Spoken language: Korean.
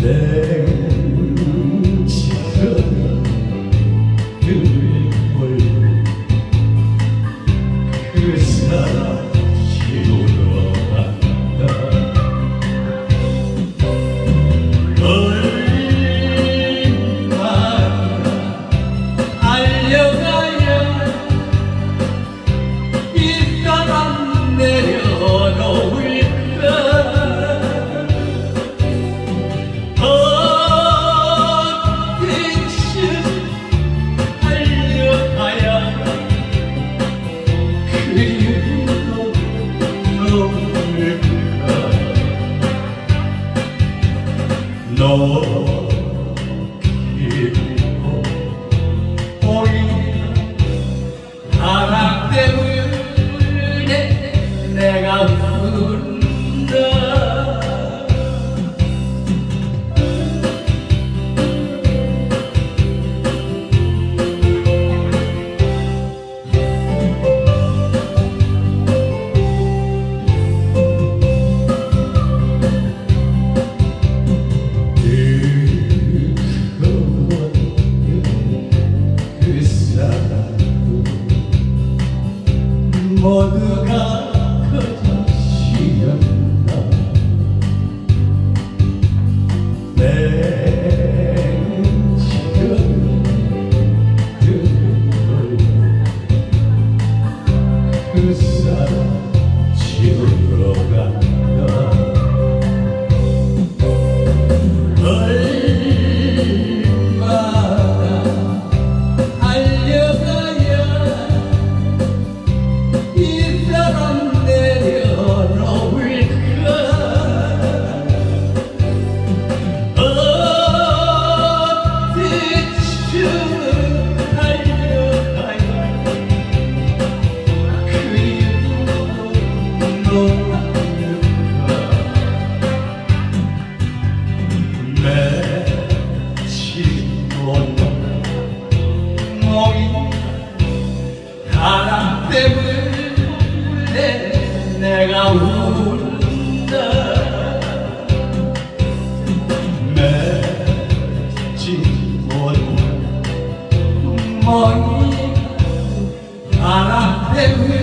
그 사람 지우러 간다. 얼마나 알려가야 이 사람 내려놓을까. 어디쯤 알려가야 그리움도 놓을까. 너 기쁘고 오히려 사랑 때문에 내가 운다. 모두가 그저 시련다. 내 지금 그 사람 지우러 간다. 사랑 때문에 내가 운다. 맺지 못한 멍이 사랑 때문에